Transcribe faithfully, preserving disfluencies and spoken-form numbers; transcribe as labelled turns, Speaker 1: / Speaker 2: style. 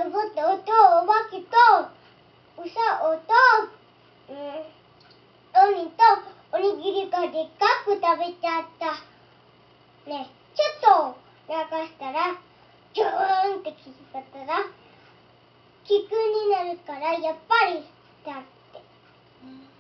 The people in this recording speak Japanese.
Speaker 1: ロボットとお化けとうさおと、うん、鬼とおにぎりがでっかく食べちゃった。ね、ちょっと流したらジョーンって聞いたら、菊になるからやっぱりだって。